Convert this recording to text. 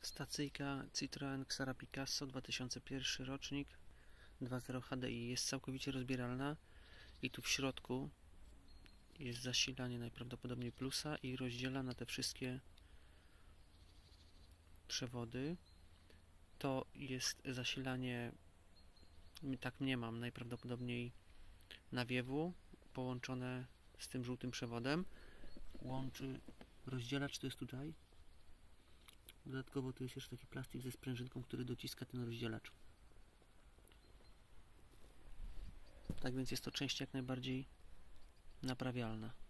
Stacyjka Citroen Xara Picasso 2001 rocznik 2.0 HDI jest całkowicie rozbieralna i tu w środku jest zasilanie najprawdopodobniej plusa i rozdziela na te wszystkie przewody. To jest zasilanie, tak mniemam, najprawdopodobniej nawiewu połączone z tym żółtym przewodem. Łączy rozdzielacz, to jest tutaj. Dodatkowo tu jest jeszcze taki plastik ze sprężynką, który dociska ten rozdzielacz. Tak więc jest to część jak najbardziej naprawialna.